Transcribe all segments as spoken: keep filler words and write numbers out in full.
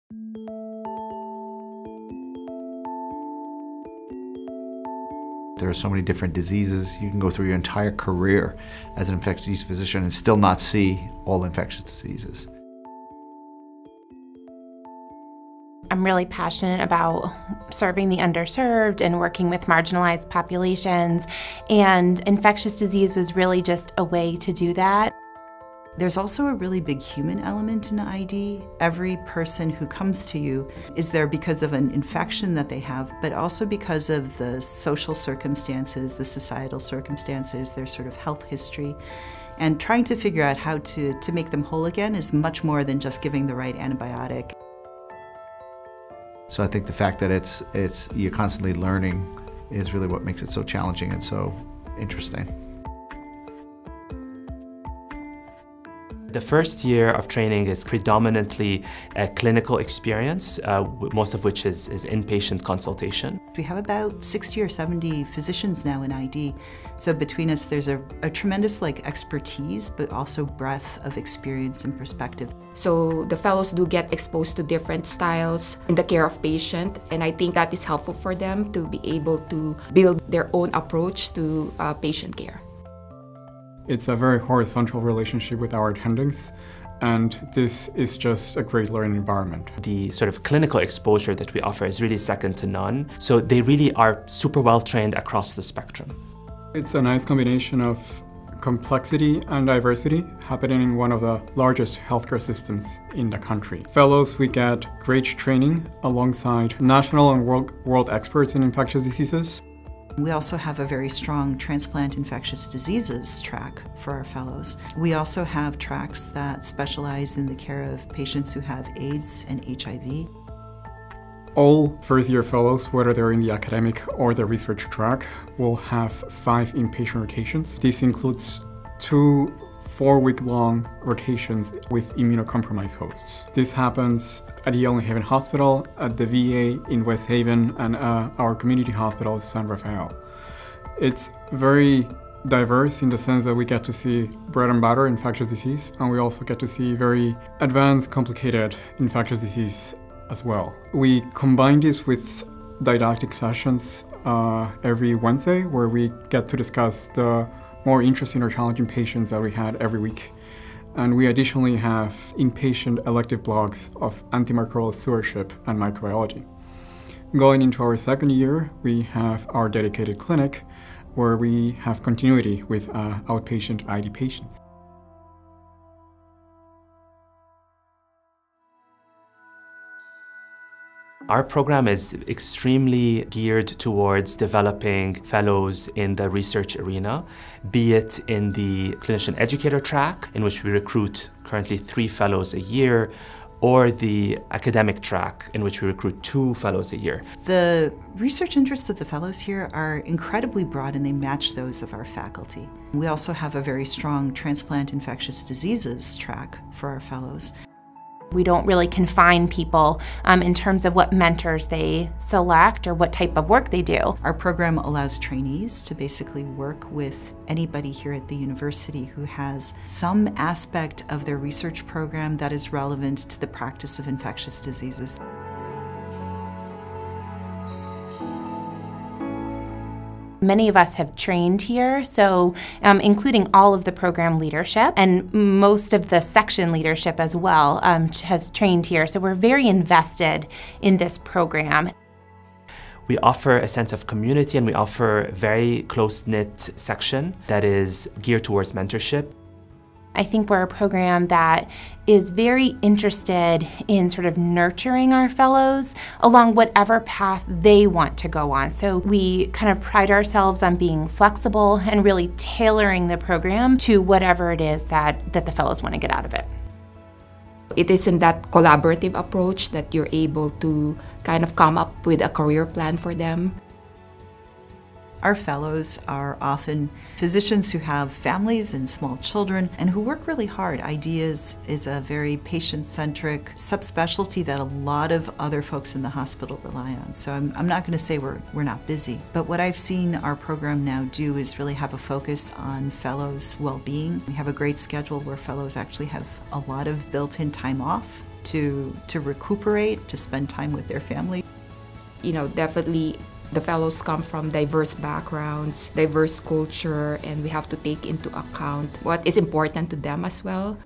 There are so many different diseases. You can go through your entire career as an infectious disease physician and still not see all infectious diseases. I'm really passionate about serving the underserved and working with marginalized populations, and infectious disease was really just a way to do that. There's also a really big human element in I D. Every person who comes to you is there because of an infection that they have, but also because of the social circumstances, the societal circumstances, their sort of health history. And trying to figure out how to, to make them whole again is much more than just giving the right antibiotic. So I think the fact that it's, it's, you're constantly learning is really what makes it so challenging and so interesting. The first year of training is predominantly a clinical experience, uh, most of which is, is inpatient consultation. We have about sixty or seventy physicians now in I D, so between us there's a, a tremendous like expertise, but also breadth of experience and perspective. So the fellows do get exposed to different styles in the care of patient, and I think that is helpful for them to be able to build their own approach to uh, patient care. It's a very horizontal relationship with our attendings, and this is just a great learning environment. The sort of clinical exposure that we offer is really second to none, so they really are super well trained across the spectrum. It's a nice combination of complexity and diversity happening in one of the largest healthcare systems in the country. Fellows, we get great training alongside national and world, world experts in infectious diseases. We also have a very strong transplant infectious diseases track for our fellows. We also have tracks that specialize in the care of patients who have AIDS and H I V. All first-year fellows, whether they're in the academic or the research track, will have five inpatient rotations. This includes two four-week-long rotations with immunocompromised hosts. This happens at Yale Haven Hospital, at the V A in West Haven, and uh, our community hospital, San Rafael. It's very diverse in the sense that we get to see bread and butter infectious disease, and we also get to see very advanced, complicated infectious disease as well. We combine this with didactic sessions uh, every Wednesday, where we get to discuss the more interesting or challenging patients that we had every week. And we additionally have inpatient elective blocks of antimicrobial stewardship and microbiology. Going into our second year, we have our dedicated clinic, where we have continuity with uh, outpatient I D patients. Our program is extremely geared towards developing fellows in the research arena, be it in the clinician educator track, in which we recruit currently three fellows a year, or the academic track, in which we recruit two fellows a year. The research interests of the fellows here are incredibly broad, and they match those of our faculty. We also have a very strong transplant infectious diseases track for our fellows. We don't really confine people um, in terms of what mentors they select or what type of work they do. Our program allows trainees to basically work with anybody here at the university who has some aspect of their research program that is relevant to the practice of infectious diseases. Many of us have trained here, so um, including all of the program leadership, and most of the section leadership as well um, has trained here, so we're very invested in this program. We offer a sense of community, and we offer a very close-knit section that is geared towards mentorship. I think we're a program that is very interested in sort of nurturing our fellows along whatever path they want to go on. So we kind of pride ourselves on being flexible and really tailoring the program to whatever it is that, that the fellows want to get out of it. It is in that collaborative approach that you're able to kind of come up with a career plan for them. Our fellows are often physicians who have families and small children and who work really hard. I D is, is a very patient-centric subspecialty that a lot of other folks in the hospital rely on. So I'm, I'm not going to say we're, we're not busy, but what I've seen our program now do is really have a focus on fellows' well-being. We have a great schedule where fellows actually have a lot of built-in time off to, to recuperate, to spend time with their family. You know, definitely the fellows come from diverse backgrounds, diverse culture, and we have to take into account what is important to them as well.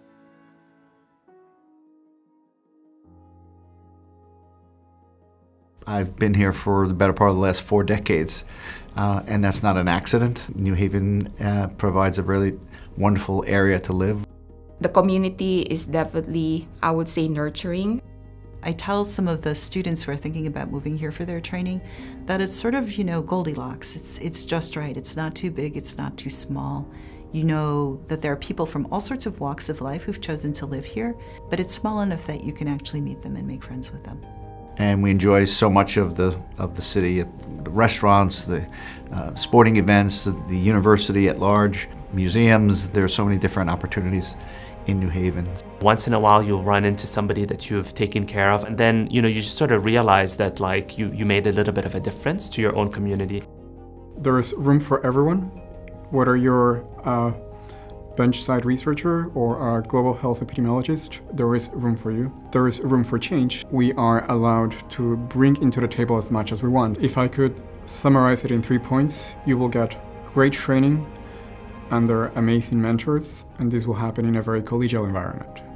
I've been here for the better part of the last four decades, uh, and that's not an accident. New Haven uh, provides a really wonderful area to live. The community is definitely, I would say, nurturing. I tell some of the students who are thinking about moving here for their training that it's sort of, you know, Goldilocks. It's, it's just right. It's not too big, it's not too small. You know that there are people from all sorts of walks of life who've chosen to live here, but it's small enough that you can actually meet them and make friends with them. And we enjoy so much of the, of the city, the restaurants, the uh, sporting events, the university at large, museums. There are so many different opportunities in New Haven. Once in a while you'll run into somebody that you've taken care of, and then you know you just sort of realize that like you, you made a little bit of a difference to your own community. There is room for everyone, whether you're a bench-side researcher or a global health epidemiologist, there is room for you. There is room for change. We are allowed to bring into the table as much as we want. If I could summarize it in three points, you will get great training under amazing mentors, and this will happen in a very collegial environment.